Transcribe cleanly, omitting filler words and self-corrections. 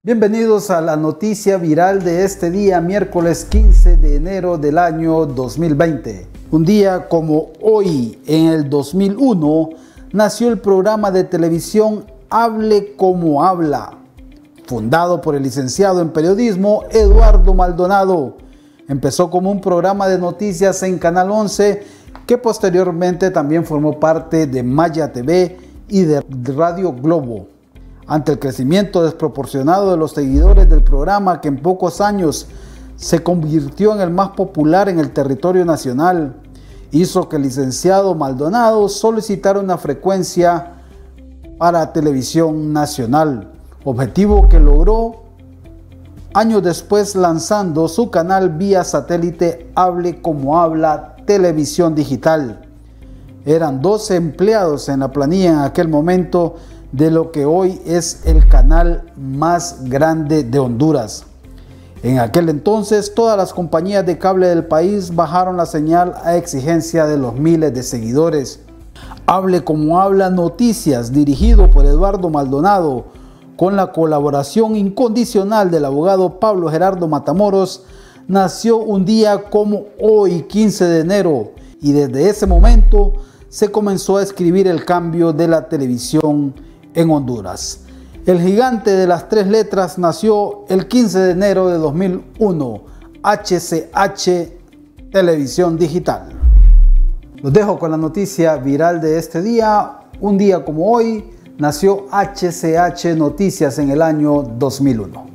Bienvenidos a la noticia viral de este día, miércoles 15 de enero del año 2020. Un día como hoy, en el 2001, nació el programa de televisión Hable como habla, fundado por el licenciado en periodismo Eduardo Maldonado. Empezó como un programa de noticias en Canal 11, que posteriormente también formó parte de Maya TV y de Radio Globo. Ante el crecimiento desproporcionado de los seguidores del programa, que en pocos años se convirtió en el más popular en el territorio nacional, hizo que el licenciado Maldonado solicitara una frecuencia para televisión nacional, objetivo que logró años después lanzando su canal vía satélite Hable como habla Televisión Digital. Eran 12 empleados en la planilla en aquel momento de lo que hoy es el canal más grande de Honduras. En aquel entonces, todas las compañías de cable del país bajaron la señal a exigencia de los miles de seguidores. Hable como habla Noticias, dirigido por Eduardo Maldonado, con la colaboración incondicional del abogado Pablo Gerardo Matamoros, nació un día como hoy, 15 de enero, y desde ese momento se comenzó a escribir el cambio de la televisión en Honduras. El gigante de las tres letras nació el 15 de enero de 2001, HCH Televisión Digital. Los dejo con la noticia viral de este día. Un día como hoy nació HCH Noticias en el año 2001.